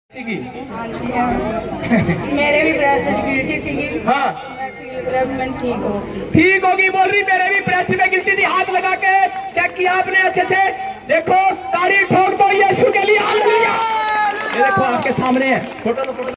मेरे भी breast guilty थी। हाँ ठीक होगी बोल रही। मेरे भी ब्रेस्ट में गिल्टी थी। हाथ लगा के चेक किया आपने अच्छे से। देखो ताड़ी ठोक दो यीशु के लिए। ये देखो आपके सामने है। फोटो